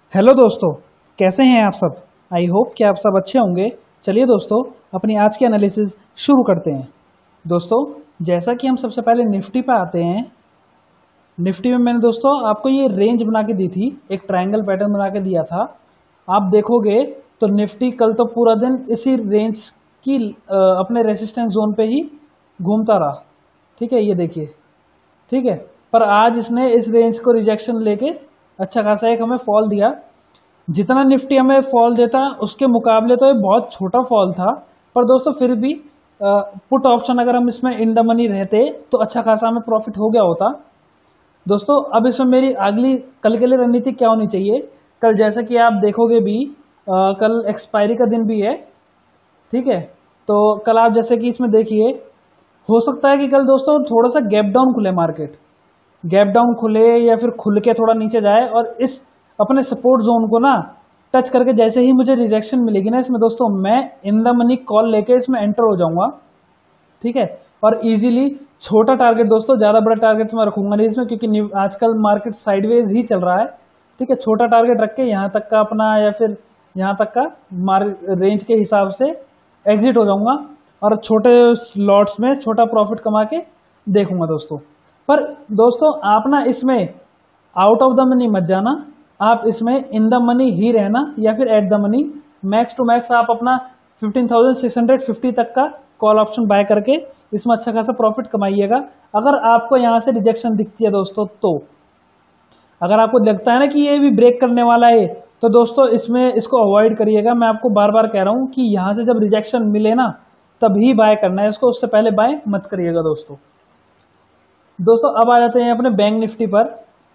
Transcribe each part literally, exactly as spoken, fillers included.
Hello दोस्तों, कैसे हैं आप सब। आई होप कि आप सब अच्छे होंगे। चलिए दोस्तों, अपनी आज की एनालिसिस शुरू करते हैं। दोस्तों, जैसा कि हम सबसे पहले निफ्टी पे आते हैं। निफ्टी में मैंने दोस्तों आपको ये रेंज बना के दी थी, एक ट्रायंगल पैटर्न बना के दिया था। आप देखोगे तो निफ्टी कल तो पूरा दिन इसी रेंज की अ, अपने रेसिस्टेंस जोन पे ही घूमता रहा। ठीक है, ये देखिए। ठीक है, पर आज इसने इस रेंज को रिजेक्शन लेके अच्छा खासा एक हमें फॉल दिया। जितना निफ्टी हमें फॉल देता उसके मुकाबले तो ये बहुत छोटा फॉल था, पर दोस्तों फिर भी पुट ऑप्शन अगर हम इसमें इन द मनी रहते तो अच्छा खासा हमें प्रॉफिट हो गया होता। दोस्तों, अब इसमें मेरी अगली कल के लिए रणनीति क्या होनी चाहिए। कल जैसा कि आप देखोगे भी, आ, कल एक्सपायरी का दिन भी है। ठीक है, तो कल आप जैसे कि इसमें देखिए, हो सकता है कि कल दोस्तों थोड़ा सा गैप डाउन खुले मार्केट, गैप डाउन खुले या फिर खुल के थोड़ा नीचे जाए और इस अपने सपोर्ट जोन को ना टच करके जैसे ही मुझे रिजेक्शन मिलेगी ना इसमें दोस्तों, मैं इन द मनी कॉल लेके इसमें एंटर हो जाऊंगा। ठीक है, और इजीली छोटा टारगेट दोस्तों, ज़्यादा बड़ा टारगेट मैं रखूंगा नहीं इसमें, क्योंकि आजकल मार्केट साइडवेज ही चल रहा है। ठीक है, छोटा टारगेट रख के यहाँ तक का अपना या फिर यहाँ तक का मार रेंज के हिसाब से एग्जिट हो जाऊंगा और छोटे लॉट्स में छोटा प्रॉफिट कमा के देखूंगा दोस्तों। पर दोस्तों आप ना इसमें आउट ऑफ द मनी मत जाना, आप इसमें इन द मनी ही रहना या फिर at the money. Max to max आप अपना fifteen thousand six hundred fifty तक का कॉल ऑप्शन बाय करके इसमें अच्छा खासा प्रॉफिट कमाइएगा। अगर आपको यहाँ से रिजेक्शन दिखती है दोस्तों, तो अगर आपको लगता है ना कि ये भी ब्रेक करने वाला है, तो दोस्तों इसमें इसको अवॉइड करिएगा। मैं आपको बार बार कह रहा हूँ कि यहाँ से जब रिजेक्शन मिले ना तभी बाय करना है इसको, उससे पहले बाय मत करिएगा दोस्तों। दोस्तों अब आ जाते हैं अपने बैंक निफ्टी पर।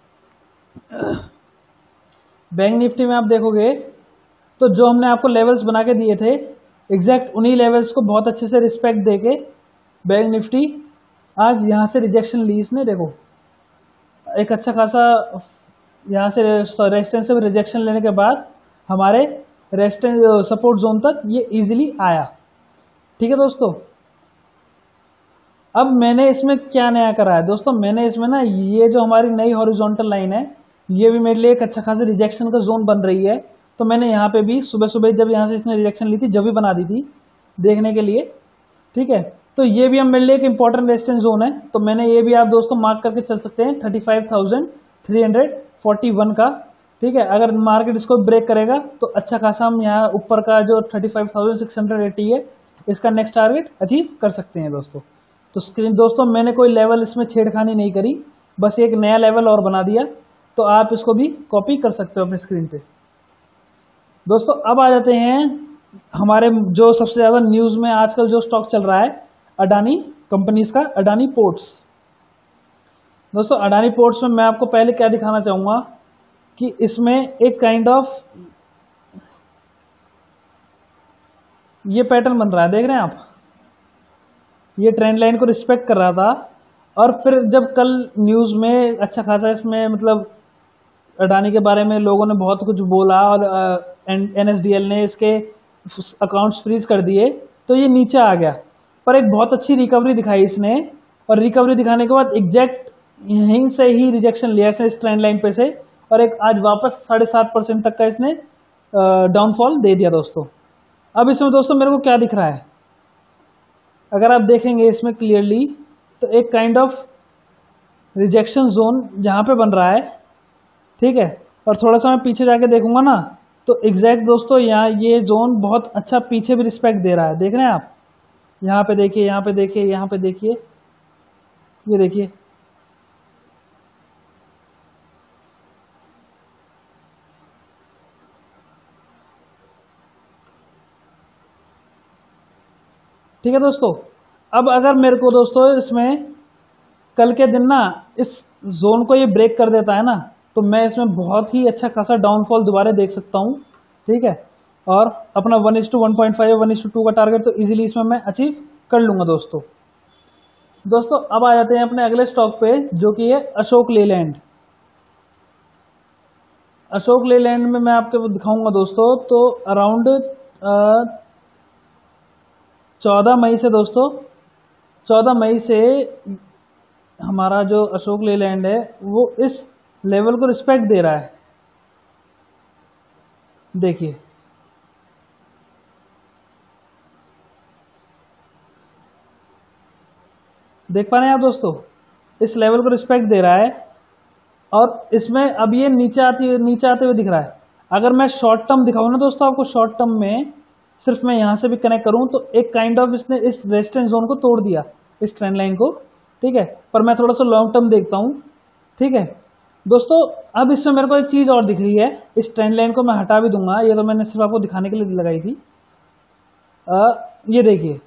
बैंक निफ्टी में आप देखोगे तो जो हमने आपको लेवल्स बना के दिए थे, एग्जैक्ट उन्हीं लेवल्स को बहुत अच्छे से रिस्पेक्ट देके बैंक निफ्टी आज यहाँ से रिजेक्शन ली इसने। देखो एक अच्छा खासा यहाँ से रेजिस्टेंस से रिजेक्शन लेने के बाद हमारे रेजिस्टेंस सपोर्ट जोन तक ये इजीली आया। ठीक है दोस्तों, अब मैंने इसमें क्या नया करा है दोस्तों, मैंने इसमें ना ये जो हमारी नई हॉरिजॉन्टल लाइन है, ये भी मेरे लिए एक अच्छा खासा रिजेक्शन का जोन बन रही है। तो मैंने यहाँ पे भी सुबह सुबह जब यहाँ से इसने रिजेक्शन ली थी जब भी बना दी थी देखने के लिए। ठीक है, तो ये भी हम मेरे लिए एक इंपॉर्टेंट रेजिस्टेंस जोन है, तो मैंने ये भी आप दोस्तों मार्क करके चल सकते हैं thirty five thousand three hundred forty one का। ठीक है, अगर मार्केट इसको ब्रेक करेगा तो अच्छा खासा हम यहाँ ऊपर का जो thirty five thousand six hundred eighty है इसका नेक्स्ट टारगेट अचीव कर सकते हैं दोस्तों। तो स्क्रीन दोस्तों मैंने कोई लेवल इसमें छेड़खानी नहीं करी, बस एक नया लेवल और बना दिया, तो आप इसको भी कॉपी कर सकते हो अपने स्क्रीन पे। दोस्तों अब आ जाते हैं हमारे जो सबसे ज़्यादा न्यूज़ में आजकल जो स्टॉक चल रहा है, अडानी कंपनीज का, अडानी पोर्ट्स। दोस्तों अडानी पोर्ट्स में मैं आपको पहले क्या दिखाना चाहूँगा कि इसमें एक काइंड ऑफ ये पैटर्न बन रहा है, देख रहे हैं आप, ये ट्रेंड लाइन को रिस्पेक्ट कर रहा था। और फिर जब कल न्यूज़ में अच्छा खासा इसमें मतलब अडानी के बारे में लोगों ने बहुत कुछ बोला और एन एस डी एल ने इसके अकाउंट्स फ्रीज कर दिए, तो ये नीचे आ गया। पर एक बहुत अच्छी रिकवरी दिखाई इसने, और रिकवरी दिखाने के बाद एग्जैक्ट यहीं से ही रिजेक्शन लिया इसने इस ट्रेंड लाइन पे से, और एक आज वापस साढ़े सात परसेंट तक का इसने डाउनफॉल दे दिया दोस्तों। अब इसमें दोस्तों मेरे को क्या दिख रहा है, अगर आप देखेंगे इसमें क्लियरली, तो एक काइंड ऑफ रिजेक्शन जोन यहाँ पे बन रहा है। ठीक है, और थोड़ा सा मैं पीछे जाके देखूंगा ना, तो एग्जैक्ट दोस्तों यहाँ ये जोन बहुत अच्छा पीछे भी रिस्पेक्ट दे रहा है, देख रहे हैं आप। यहाँ पे देखिए, यहाँ पे देखिए, यहाँ पे देखिए, ये देखिए। ठीक है दोस्तों, अब अगर मेरे को दोस्तों इसमें कल के दिन ना इस जोन को ये ब्रेक कर देता है ना, तो मैं इसमें बहुत ही अच्छा खासा डाउनफॉल दोबारा देख सकता हूँ। ठीक है, और अपना one is to one point five one is to two का टारगेट तो इजीली इसमें मैं अचीव कर लूँगा दोस्तों। दोस्तों अब आ जाते हैं अपने अगले स्टॉक पे, जो कि है अशोक लेलैंड। अशोक लेलैंड में मैं आपको दिखाऊंगा दोस्तों, तो अराउंड चौदह मई से दोस्तों, चौदह मई से हमारा जो अशोक लेलैंड है वो इस लेवल को रिस्पेक्ट दे रहा है। देखिए देख पा रहे हैं आप दोस्तों, इस लेवल को रिस्पेक्ट दे रहा है और इसमें अब ये नीचे आती हुई नीचे आते हुए दिख रहा है। अगर मैं शॉर्ट टर्म दिखाऊँ ना दोस्तों आपको, शॉर्ट टर्म में सिर्फ मैं यहाँ से भी कनेक्ट करूँ तो एक काइंड ऑफ इसने इस रेजिस्टेंस जोन को तोड़ दिया, इस ट्रेंड लाइन को, ठीक है। पर मैं थोड़ा सा लॉन्ग टर्म देखता हूँ, ठीक है दोस्तों। अब इसमें मेरे को एक चीज़ और दिख रही है, इस ट्रेंड लाइन को मैं हटा भी दूंगा, ये तो मैंने सिर्फ आपको दिखाने के लिए लगाई थी। आ, ये देखिए,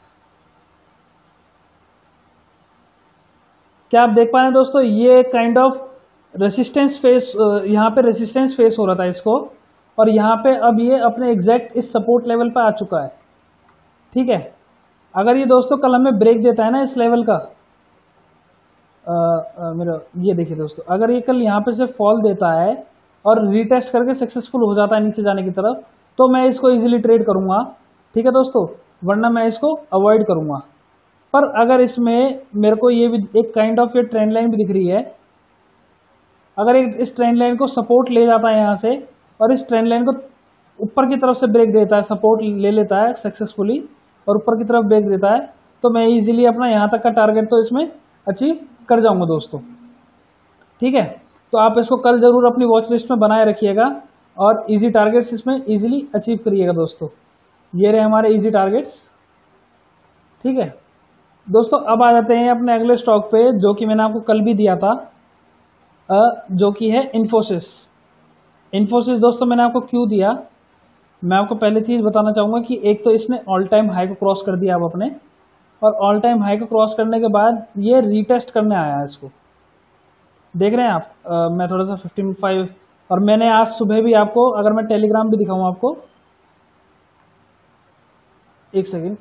क्या आप देख पा रहे हैं दोस्तों, ये काइंड ऑफ रेसिस्टेंस फेस, यहाँ पे रेसिस्टेंस फेस हो रहा था इसको, और यहाँ पे अब ये अपने एग्जैक्ट इस सपोर्ट लेवल पे आ चुका है, ठीक है। अगर ये दोस्तों कल हमें ब्रेक देता है ना इस लेवल का, आ, आ, मेरा ये देखिए दोस्तों, अगर ये कल यहाँ पे से फॉल देता है और रीटेस्ट करके सक्सेसफुल हो जाता है नीचे जाने की तरफ, तो मैं इसको इजीली ट्रेड करूँगा, ठीक है दोस्तों, वरना मैं इसको अवॉइड करूँगा। पर अगर इसमें मेरे को ये भी एक काइंड ऑफ ये ट्रेंड लाइन भी दिख रही है, अगर एक इस ट्रेंड लाइन को सपोर्ट ले जाता है यहाँ से और इस ट्रेंड लाइन को ऊपर की तरफ से ब्रेक देता है, सपोर्ट ले लेता है सक्सेसफुली और ऊपर की तरफ ब्रेक देता है, तो मैं इजीली अपना यहाँ तक का टारगेट तो इसमें अचीव कर जाऊंगा दोस्तों, ठीक है। तो आप इसको कल जरूर अपनी वॉच लिस्ट में बनाए रखिएगा और इजी टारगेट्स इसमें इजीली अचीव करिएगा दोस्तों। ये रहे हमारे इजी टारगेट्स, ठीक है दोस्तों। अब आ जाते हैं अपने अगले स्टॉक पे, जो कि मैंने आपको कल भी दिया था, जो कि है इन्फोसिस। इन्फोसिस दोस्तों मैंने आपको क्यों दिया, मैं आपको पहले चीज़ बताना चाहूँगा कि एक तो इसने ऑल टाइम हाई को क्रॉस कर दिया अब अपने, और ऑल टाइम हाई को क्रॉस करने के बाद ये रीटेस्ट करने आया है इसको, देख रहे हैं आप। आ, मैं थोड़ा सा फिफ्टीन फाइव, और मैंने आज सुबह भी आपको, अगर मैं टेलीग्राम भी दिखाऊँ आपको, एक सेकेंड,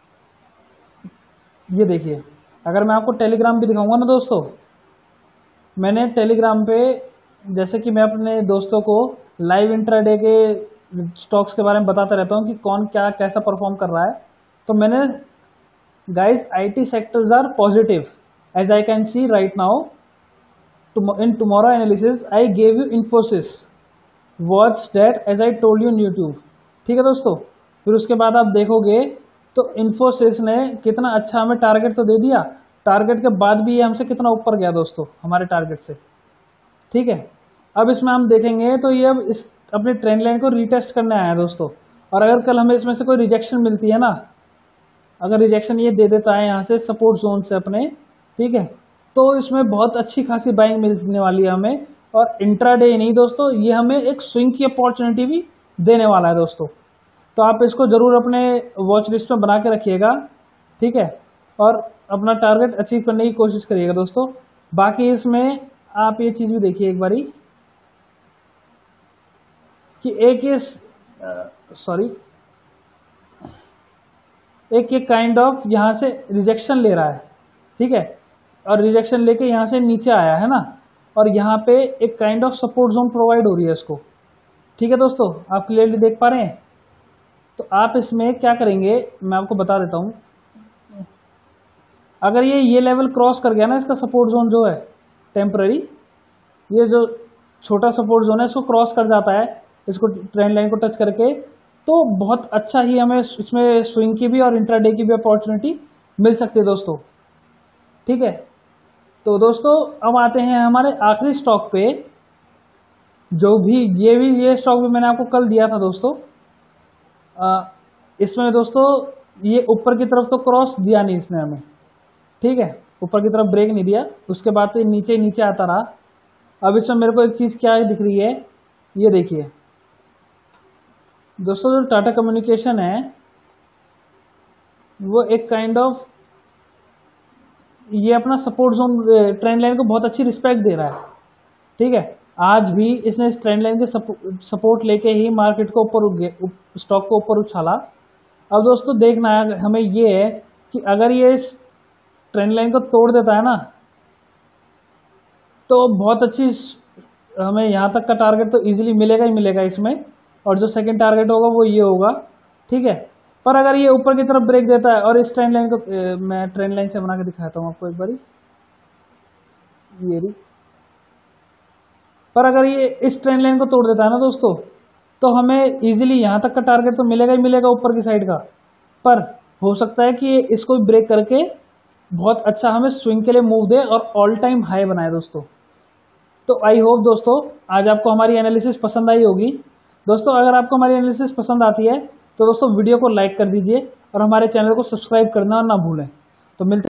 ये देखिए, अगर मैं आपको टेलीग्राम भी दिखाऊंगा ना दोस्तों, मैंने टेलीग्राम पे, जैसे कि मैं अपने दोस्तों को लाइव इंट्राडे के स्टॉक्स के बारे में बताता रहता हूँ कि कौन क्या कैसा परफॉर्म कर रहा है, तो मैंने guys IT sectors are positive as I can see right now in tomorrow analysis I gave you Infosys, watch that as I told you in YouTube, ठीक है दोस्तों। फिर उसके बाद आप देखोगे तो इन्फोसिस ने कितना अच्छा हमें टारगेट तो दे दिया, टारगेट के बाद भी ये हमसे कितना ऊपर गया दोस्तों हमारे टारगेट से, ठीक है। अब इसमें हम देखेंगे तो ये अब इस अपनी ट्रेंड लाइन को रीटेस्ट करने आया है दोस्तों, और अगर कल हमें इसमें से कोई रिजेक्शन मिलती है ना, अगर रिजेक्शन ये दे देता है यहाँ से सपोर्ट जोन से अपने, ठीक है, तो इसमें बहुत अच्छी खासी बाइंग मिलने वाली है हमें, और इंट्राडे ही नहीं दोस्तों, ये हमें एक स्विंग की अपॉर्चुनिटी भी देने वाला है दोस्तों। तो आप इसको ज़रूर अपने वॉच लिस्ट में बना के रखिएगा, ठीक है, और अपना टारगेट अचीव करने की कोशिश करिएगा दोस्तों। बाकी इसमें आप ये चीज़ भी देखिए एक बारी कि एक ये सॉरी एक ये काइंड ऑफ यहाँ से रिजेक्शन ले रहा है, ठीक है, और रिजेक्शन लेके यहाँ से नीचे आया है ना, और यहाँ पे एक kind of support zone provide हो रही है इसको, ठीक है दोस्तों, आप क्लियरली देख पा रहे हैं। तो आप इसमें क्या करेंगे मैं आपको बता देता हूँ, अगर ये ये लेवल क्रॉस कर गया ना, इसका सपोर्ट जोन जो है टेम्पररी, ये जो छोटा सपोर्ट जोन है इसको क्रॉस कर जाता है, इसको ट्रेंड लाइन को टच करके, तो बहुत अच्छा ही हमें इसमें स्विंग की भी और इंट्राडे की भी अपॉर्चुनिटी मिल सकती है दोस्तों, ठीक है। तो दोस्तों अब आते हैं हमारे आखिरी स्टॉक पे, जो भी ये भी ये स्टॉक भी मैंने आपको कल दिया था दोस्तों। आ, इसमें दोस्तों ये ऊपर की तरफ तो क्रॉस दिया नहीं इसने हमें, ठीक है, ऊपर की तरफ ब्रेक नहीं दिया, उसके बाद तो नीचे नीचे आता रहा। अब इसमें मेरे को एक चीज़ क्या दिख रही है, ये देखिए दोस्तों, जो टाटा कम्युनिकेशन है वो एक काइंड ऑफ ये अपना सपोर्ट जोन ट्रेंड लाइन को बहुत अच्छी रिस्पेक्ट दे रहा है, ठीक है। आज भी इसने इस ट्रेंड लाइन के सपोर्ट लेके ही मार्केट को ऊपर स्टॉक को ऊपर उछाला। अब दोस्तों देखना है हमें ये है कि अगर ये इस ट्रेंड लाइन को तोड़ देता है ना, तो बहुत अच्छी हमें यहाँ तक का टारगेट तो इजीली मिलेगा ही मिलेगा इसमें, और जो सेकंड टारगेट होगा वो ये होगा, ठीक है। पर अगर ये ऊपर की तरफ ब्रेक देता है और इस ट्रेंड लाइन को ए, मैं ट्रेंड लाइन से बना के दिखाता हूँ आपको एक बारी, ये भी, पर अगर ये इस ट्रेंड लाइन को तोड़ देता है ना दोस्तों, तो हमें इजीली यहाँ तक का टारगेट तो मिलेगा ही मिलेगा ऊपर की साइड का, पर हो सकता है कि इसको ब्रेक करके बहुत अच्छा हमें स्विंग के लिए मूव दे और ऑल टाइम हाई बनाए दोस्तों। तो आई होप दोस्तों आज आपको हमारी एनालिसिस पसंद आई होगी। दोस्तों अगर आपको हमारी एनालिसिस पसंद आती है तो दोस्तों वीडियो को लाइक कर दीजिए और हमारे चैनल को सब्सक्राइब करना ना भूलें। तो मिलते